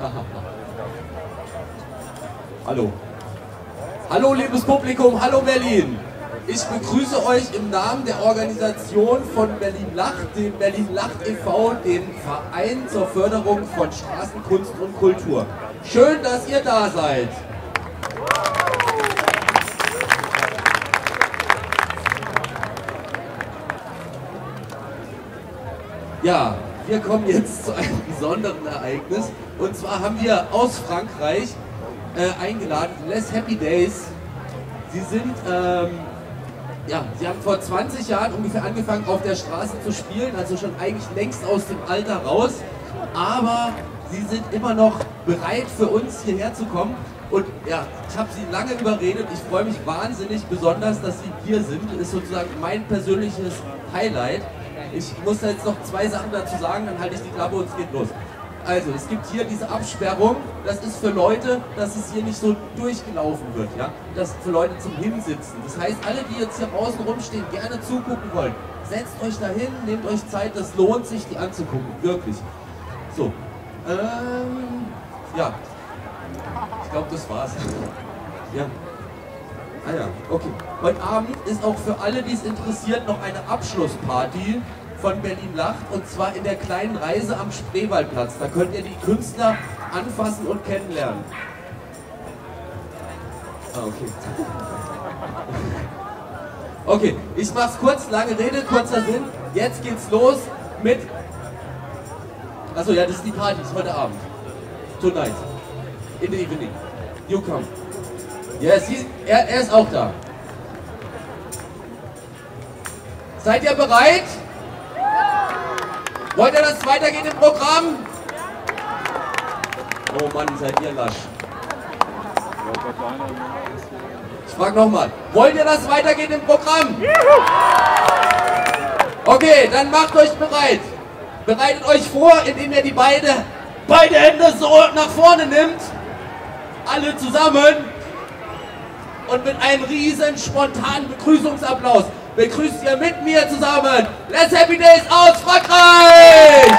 Hallo. Hallo liebes Publikum, hallo Berlin. Ich begrüße euch im Namen der Organisation von Berlin-Lacht, dem Berlin-Lacht e.V., dem Verein zur Förderung von Straßenkunst und Kultur. Schön, dass ihr da seid. Ja, wir kommen jetzt zu einem besonderen Ereignis. Und zwar haben wir aus Frankreich eingeladen, Les Happy Days. Sie sind, sie haben vor 20 Jahren ungefähr angefangen auf der Straße zu spielen, also schon eigentlich längst aus dem Alter raus. Aber sie sind immer noch bereit für uns hierher zu kommen. Und ja, ich habe sie lange überredet. Ich freue mich wahnsinnig besonders, dass sie hier sind. Das ist sozusagen mein persönliches Highlight. Ich muss da jetzt noch zwei Sachen dazu sagen, dann halte ich die Klappe und es geht los. Also, es gibt hier diese Absperrung, das ist für Leute, dass es hier nicht so durchgelaufen wird, ja? Das ist für Leute zum Hinsitzen. Das heißt, alle, die jetzt hier außen rumstehen, gerne zugucken wollen, setzt euch da hin, nehmt euch Zeit, das lohnt sich, die anzugucken, wirklich. So, ja, ich glaube, das war's. Ja. Ah ja, okay. Heute Abend ist auch für alle, die es interessiert, noch eine Abschlussparty von Berlin-Lacht, und zwar in der kleinen Reise am Spreewaldplatz. Da könnt ihr die Künstler anfassen und kennenlernen. Ah, okay. Okay, ich mach's kurz, lange Rede, kurzer Sinn. Jetzt geht's los mit... Achso, ja, das ist die Party, ist heute Abend. Tonight. In the evening. You come. Yes, er ist auch da. Seid ihr bereit? Wollt ihr, dass es weitergeht im Programm? Oh Mann, seid ihr lasch. Ich frage nochmal. Wollt ihr, dass es weitergeht im Programm? Okay, dann macht euch bereit. Bereitet euch vor, indem ihr die beide Hände so nach vorne nimmt. Alle zusammen. Und mit einem riesen spontanen Begrüßungsapplaus begrüßt ihr mit mir zusammen Les Happy Days aus Frankreich!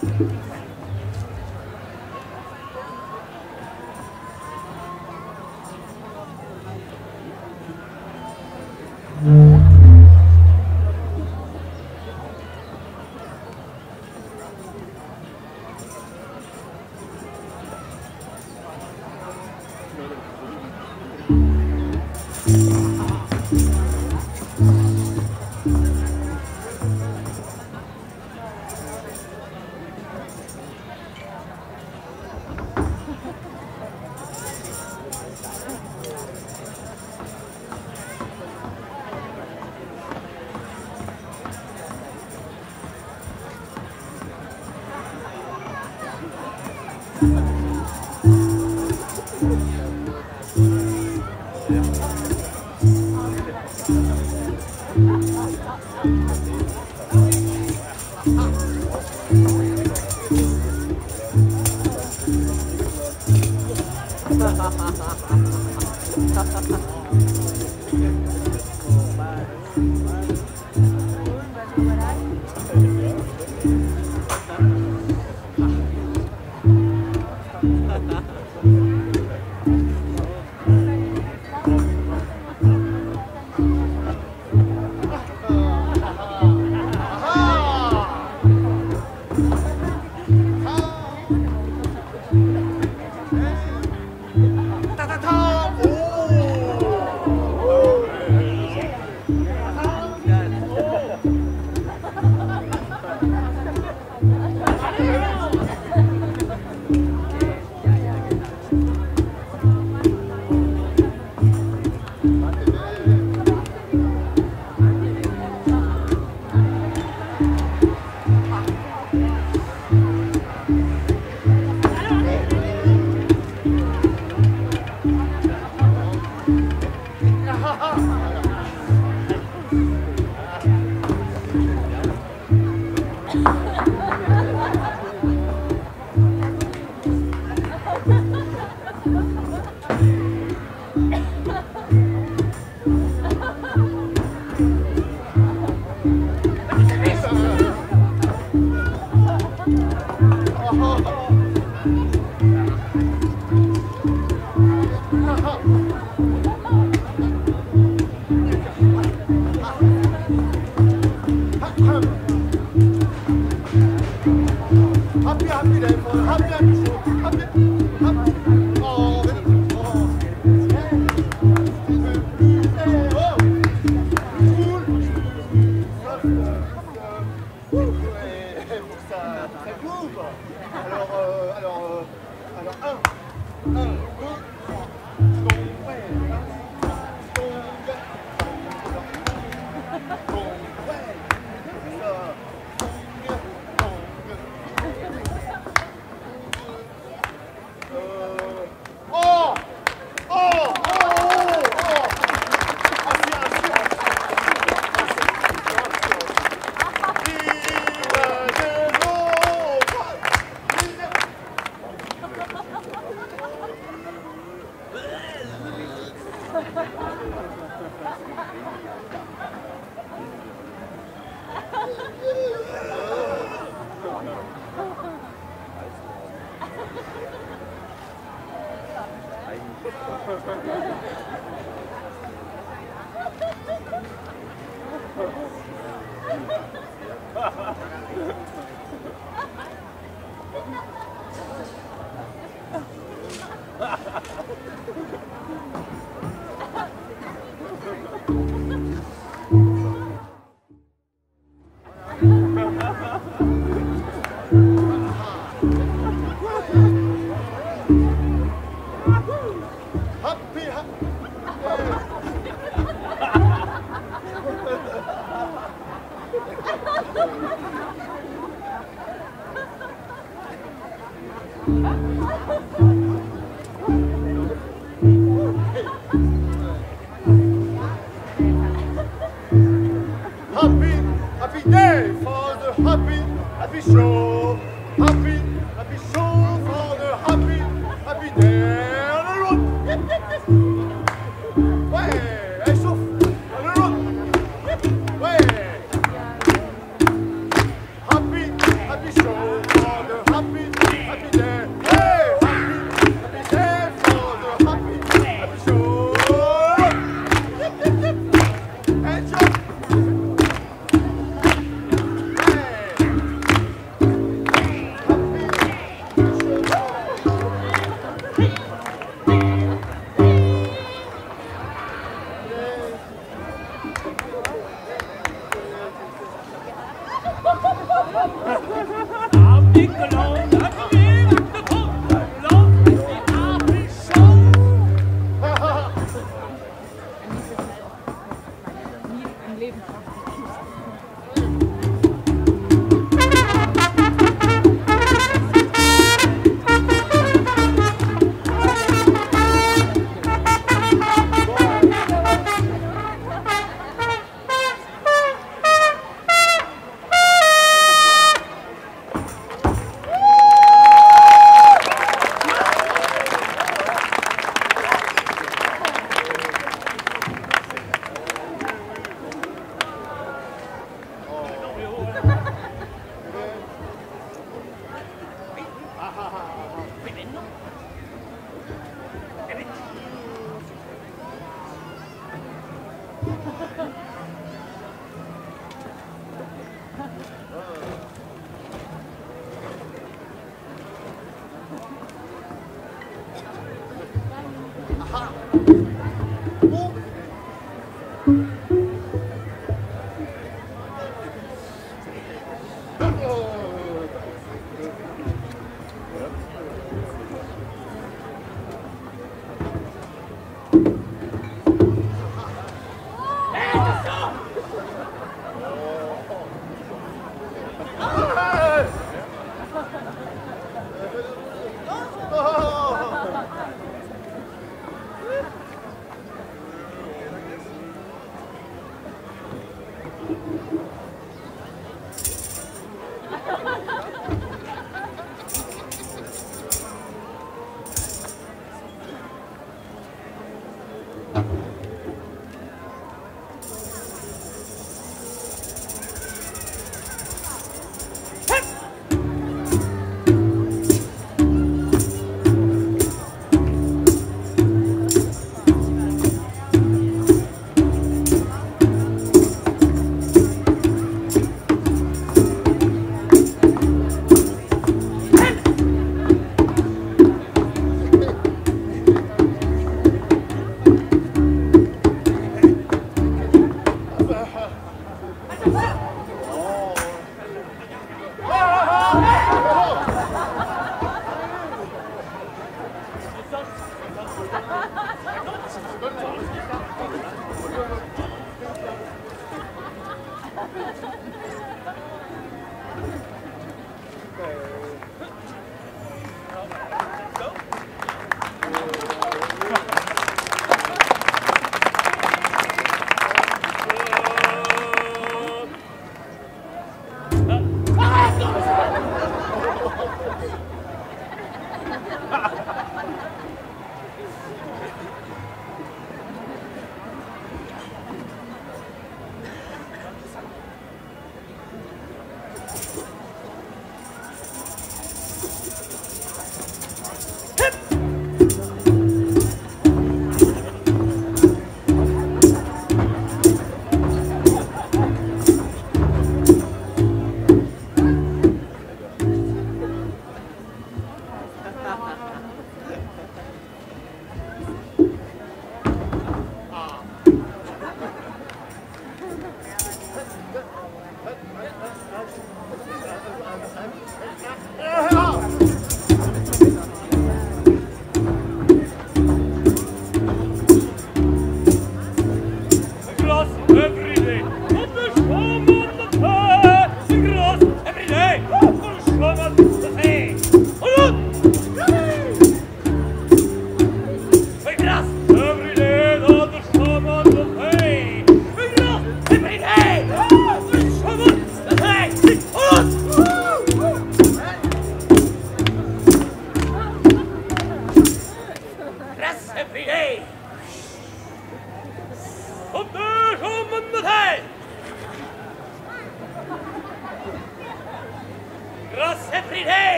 Happy show for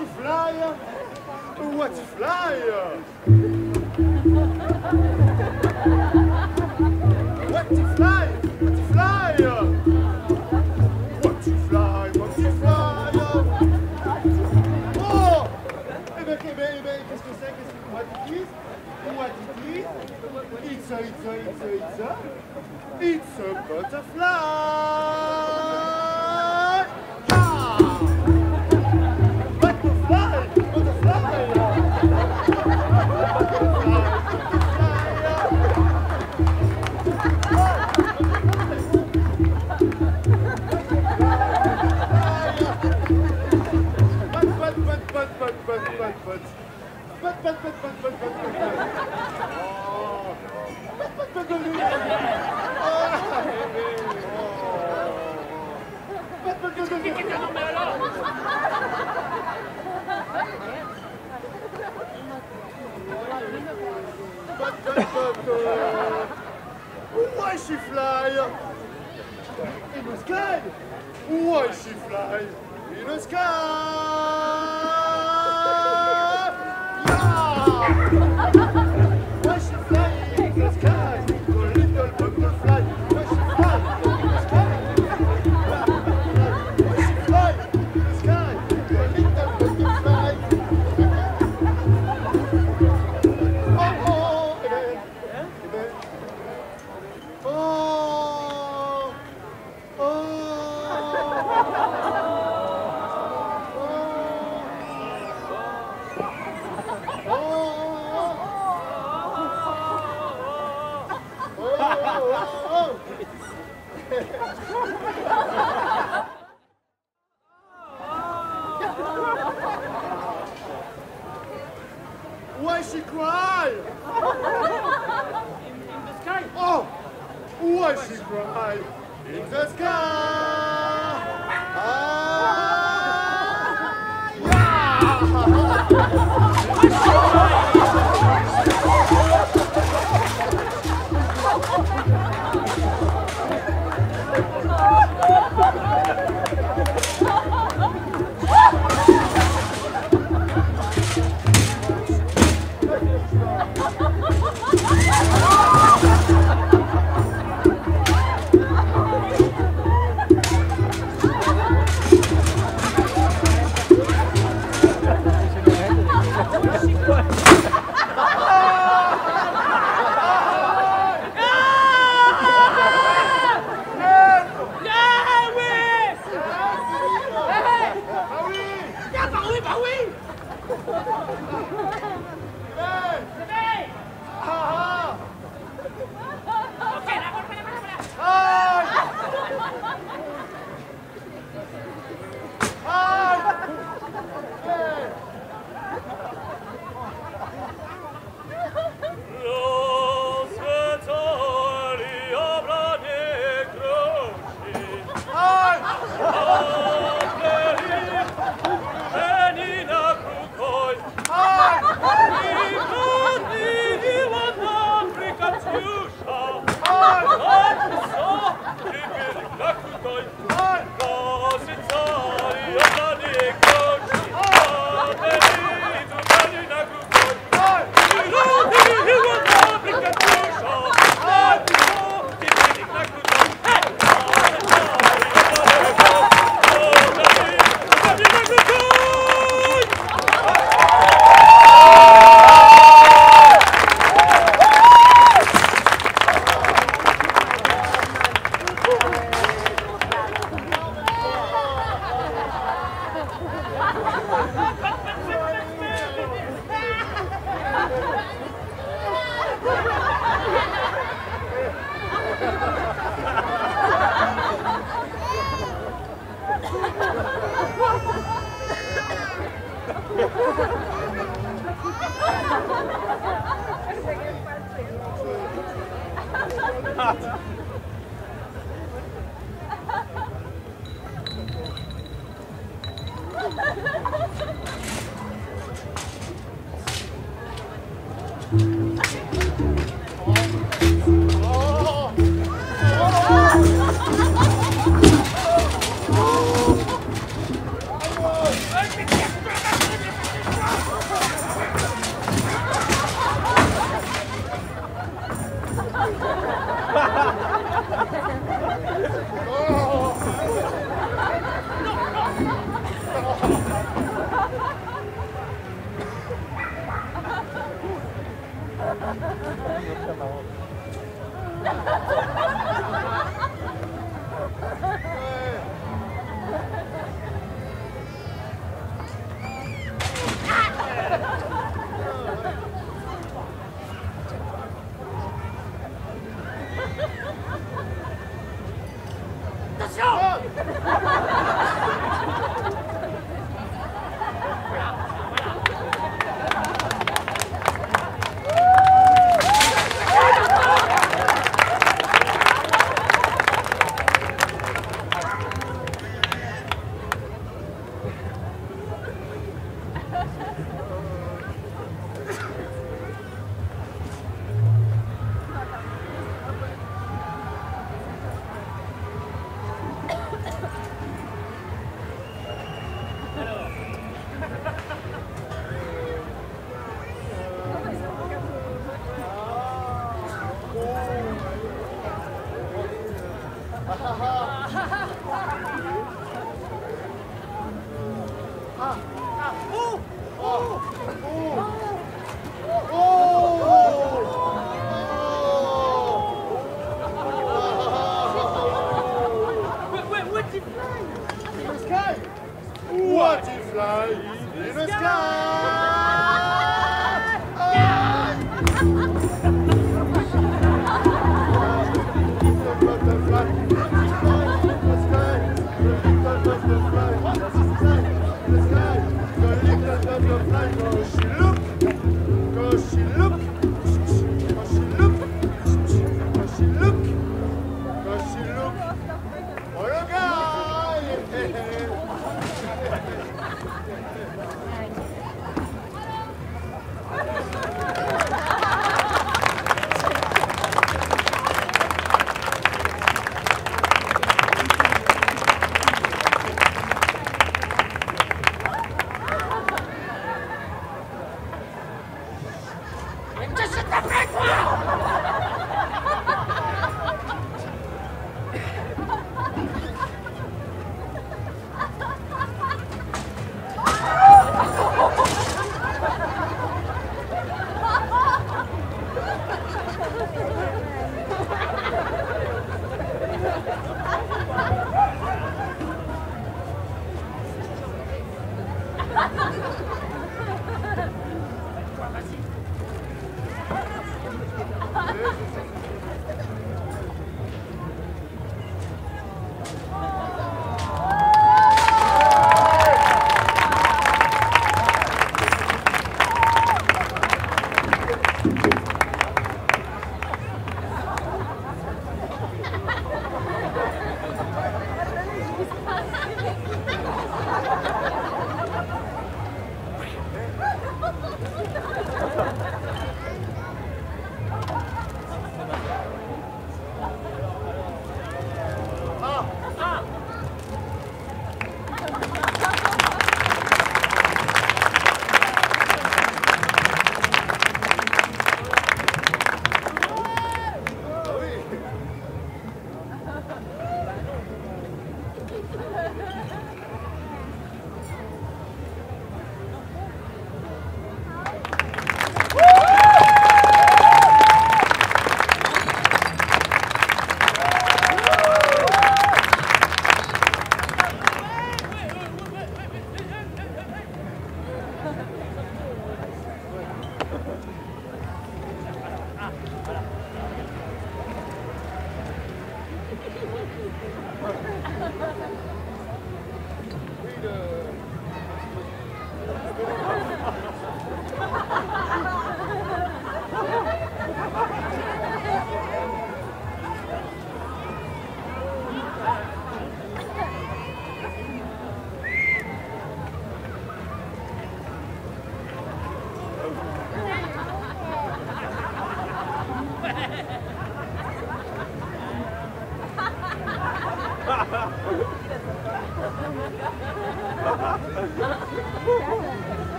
you fly? What you fly? What you fly? What you fly? What you fly? What you fly? Oh! Eh ben, qu'est-ce que c'est? What it is? What it is? It's a butterfly! Butterfly! Why she fly in the sky? Why she fly in the sky? Why she fly in the sky? The little butterfly. Why she fly in the sky? Why she fly in the sky? The little butterfly. Why she cry? In the sky. Oh, why she cry in the sky?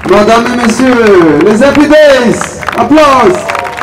Mesdames et messieurs, les Happy Days, applause.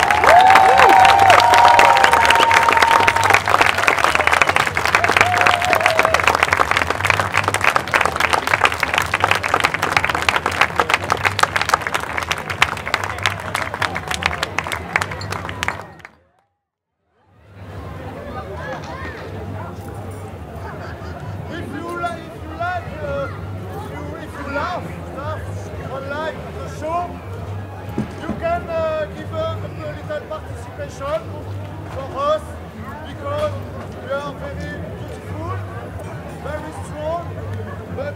Participation for us because we are very beautiful, very strong, but